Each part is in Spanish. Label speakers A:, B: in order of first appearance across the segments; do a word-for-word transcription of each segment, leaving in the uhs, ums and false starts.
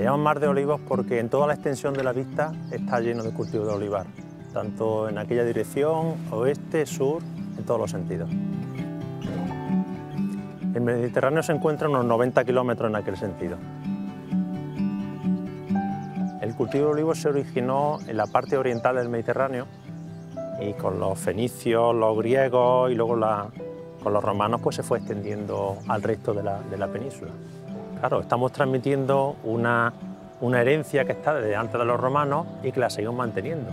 A: llaman Mar de Olivos porque en toda la extensión de la vista está lleno de cultivos de olivar, tanto en aquella dirección, oeste, sur, en todos los sentidos. El Mediterráneo se encuentra a unos noventa kilómetros en aquel sentido. El cultivo de olivos se originó en la parte oriental del Mediterráneo y con los fenicios, los griegos y luego la, con los romanos pues se fue extendiendo al resto de la, de la península. Claro, estamos transmitiendo una, una herencia que está desde antes de los romanos y que la seguimos manteniendo.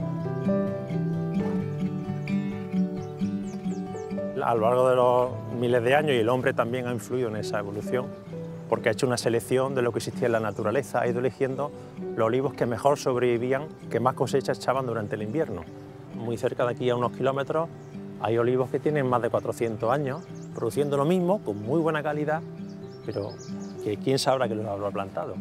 A: A lo largo de los miles de años, y el hombre también ha influido en esa evolución, porque ha hecho una selección de lo que existía en la naturaleza, ha ido eligiendo los olivos que mejor sobrevivían, que más cosechas echaban durante el invierno. Muy cerca de aquí, a unos kilómetros, hay olivos que tienen más de cuatrocientos años, produciendo lo mismo, con muy buena calidad, pero que quién sabrá que los habrá plantado.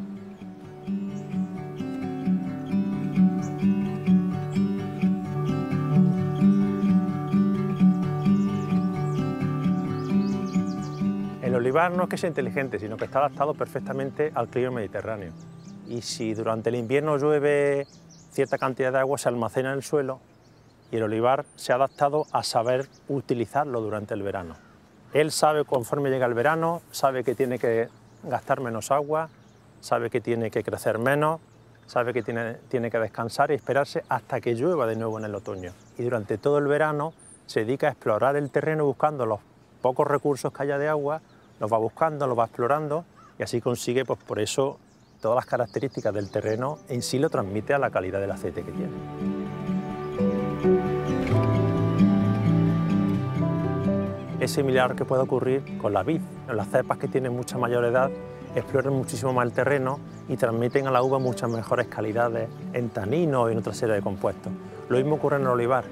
A: El olivar no es que sea inteligente, sino que está adaptado perfectamente al clima mediterráneo. Y si durante el invierno llueve cierta cantidad de agua, se almacena en el suelo y el olivar se ha adaptado a saber utilizarlo durante el verano. Él sabe, conforme llega el verano, sabe que tiene que gastar menos agua, sabe que tiene que crecer menos, sabe que tiene, tiene que descansar y esperarse hasta que llueva de nuevo en el otoño. Y durante todo el verano se dedica a explorar el terreno buscando los pocos recursos que haya de agua, los va buscando, los va explorando y así consigue, pues por eso, todas las características del terreno en sí lo transmite a la calidad del aceite que tiene. Es similar que puede ocurrir con la vid. Las cepas que tienen mucha mayor edad exploran muchísimo más el terreno y transmiten a la uva muchas mejores calidades en taninos y en otra serie de compuestos. Lo mismo ocurre en el olivar.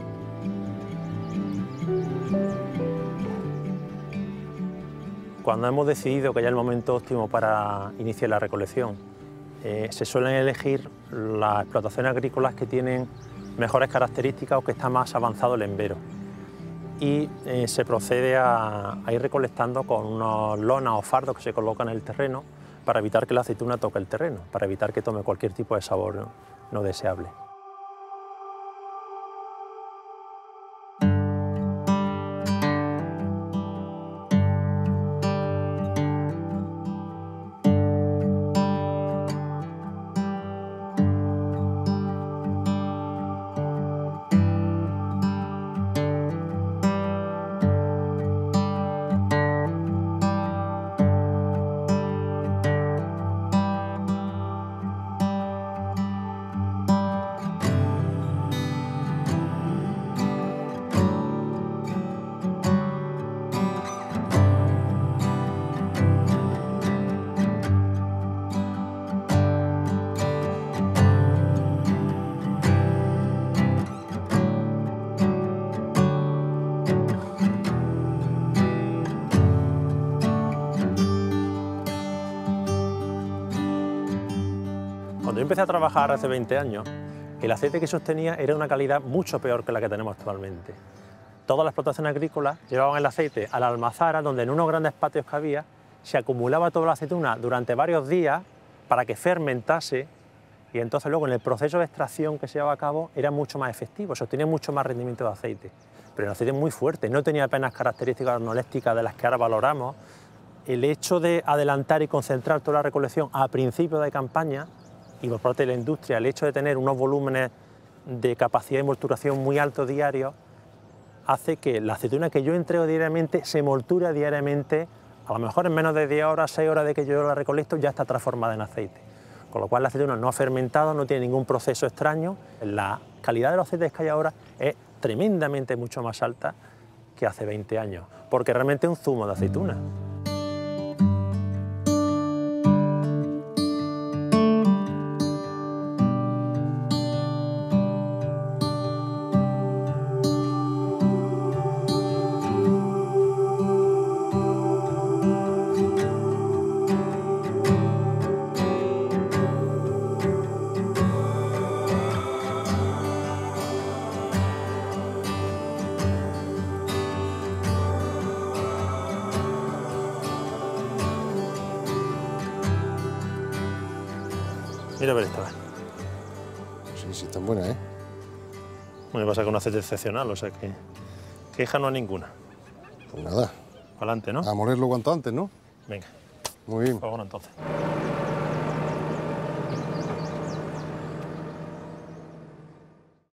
A: Cuando hemos decidido que ya es el momento óptimo para iniciar la recolección, eh, se suelen elegir las explotaciones agrícolas que tienen mejores características o que está más avanzado el embero. Y eh, se procede a, a ir recolectando con unos lonas o fardos que se colocan en el terreno para evitar que la aceituna toque el terreno, para evitar que tome cualquier tipo de sabor no deseable. Cuando yo empecé a trabajar hace veinte años, el aceite que sostenía era de una calidad mucho peor que la que tenemos actualmente. Todas las explotaciones agrícolas llevaban el aceite a la almazara, donde en unos grandes patios que había se acumulaba toda la aceituna durante varios días para que fermentase, y entonces luego en el proceso de extracción que se llevaba a cabo era mucho más efectivo, sostenía mucho más rendimiento de aceite. Pero el aceite es muy fuerte, no tenía apenas características organolépticas de las que ahora valoramos. El hecho de adelantar y concentrar toda la recolección a principios de campaña y por parte de la industria, el hecho de tener unos volúmenes de capacidad de molturación muy altos diarios, hace que la aceituna que yo entrego diariamente se molture diariamente, a lo mejor en menos de diez horas, seis horas de que yo la recolecto, ya está transformada en aceite. Con lo cual la aceituna no ha fermentado, no tiene ningún proceso extraño. La calidad de los aceites que hay ahora es tremendamente mucho más alta que hace veinte años, porque realmente es un zumo de aceituna. Mira a ver esta vez.
B: Sí, sí, están buenas, ¿eh?
A: Me pasa con un aceite excepcional, o sea que queja no hay ninguna.
B: Pues nada,
A: Para adelante, ¿no?
B: a molerlo cuanto antes, ¿no?
A: Venga,
B: Muy bien.
A: pues bueno entonces.